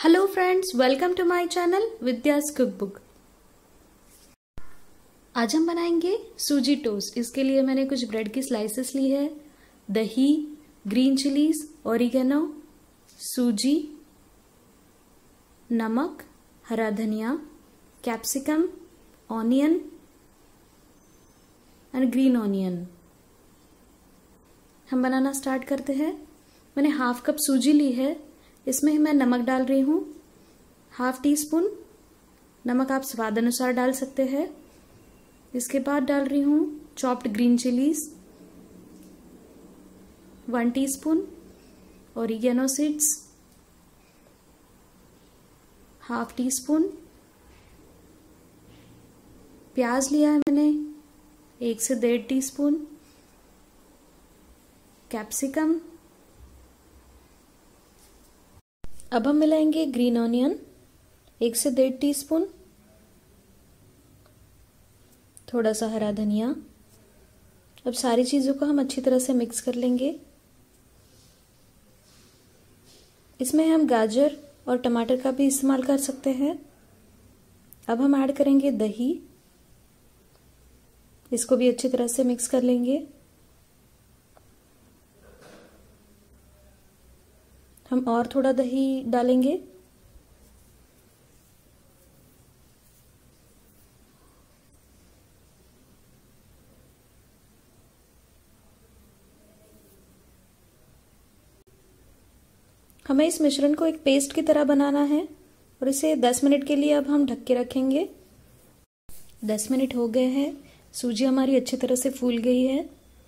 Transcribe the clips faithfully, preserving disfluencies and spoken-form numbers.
Hello friends, welcome to my channel Vidya's cook book. आज हम बनाएंगे सूजी टोस्ट। इसके लिए मैंने कुछ ब्रेड की स्लाइसेस ली है, दही, ग्रीन चिलीज, ओरिगेनो, सूजी, नमक, हरा धनिया, capsicum, onion and green onion. हम बनाना स्टार्ट करते हैं। मैंने हाफ कप सूजी ली है, इसमें मैं नमक डाल रही हूँ, हाफ टी स्पून। नमक आप स्वाद अनुसार डाल सकते हैं। इसके बाद डाल रही हूँ chopped green chillies, one teaspoon, oregano seeds, half teaspoon. प्याज लिया है मैंने एक से डेढ़ टी स्पून, कैप्सिकम। अब हम मिलाएंगे ग्रीन ऑनियन एक से डेढ़ टी स्पून, थोड़ा सा हरा धनिया। अब सारी चीजों को हम अच्छी तरह से मिक्स कर लेंगे। इसमें हम गाजर और टमाटर का भी इस्तेमाल कर सकते हैं। अब हम ऐड करेंगे दही, इसको भी अच्छी तरह से मिक्स कर लेंगे। हम और थोड़ा दही डालेंगे। हमें इस मिश्रण को एक पेस्ट की तरह बनाना है और इसे दस मिनट के लिए अब हम ढक के रखेंगे। दस मिनट हो गए हैं, सूजी हमारी अच्छी तरह से फूल गई है।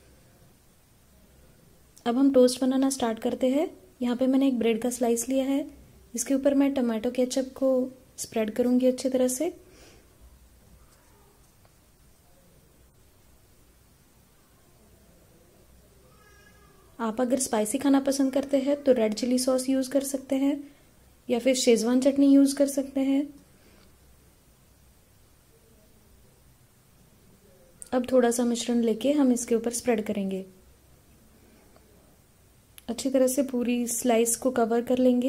अब हम टोस्ट बनाना स्टार्ट करते हैं। यहाँ पे मैंने एक ब्रेड का स्लाइस लिया है, इसके ऊपर मैं टमाटो केचप को स्प्रेड करूंगी अच्छी तरह से। आप अगर स्पाइसी खाना पसंद करते हैं तो रेड चिली सॉस यूज कर सकते हैं या फिर शेजवान चटनी यूज कर सकते हैं। अब थोड़ा सा मिश्रण लेके हम इसके ऊपर स्प्रेड करेंगे। अच्छी तरह से पूरी स्लाइस को कवर कर लेंगे।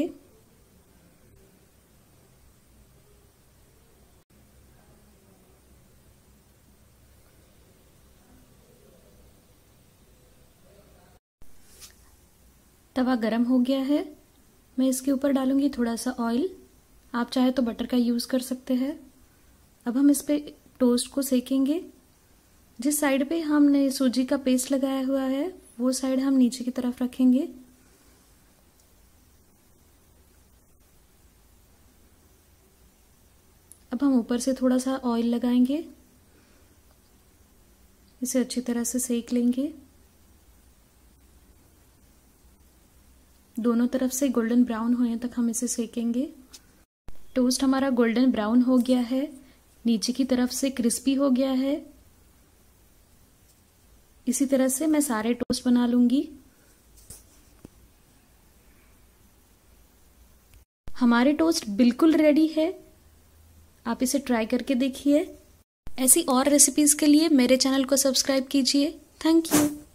तवा गरम हो गया है, मैं इसके ऊपर डालूंगी थोड़ा सा ऑयल। आप चाहे तो बटर का यूज कर सकते हैं। अब हम इस पे टोस्ट को सेकेंगे। जिस साइड पे हमने सूजी का पेस्ट लगाया हुआ है वो साइड हम नीचे की तरफ रखेंगे। अब हम ऊपर से थोड़ा सा ऑयल लगाएंगे, इसे अच्छी तरह से सेक लेंगे। दोनों तरफ से गोल्डन ब्राउन होने तक हम इसे सेकेंगे। टोस्ट हमारा गोल्डन ब्राउन हो गया है, नीचे की तरफ से क्रिस्पी हो गया है। इसी तरह से मैं सारे टोस्ट बना लूंगी। हमारे टोस्ट बिल्कुल रेडी है, आप इसे ट्राई करके देखिए। ऐसी और रेसिपीज के लिए मेरे चैनल को सब्सक्राइब कीजिए। Thank you.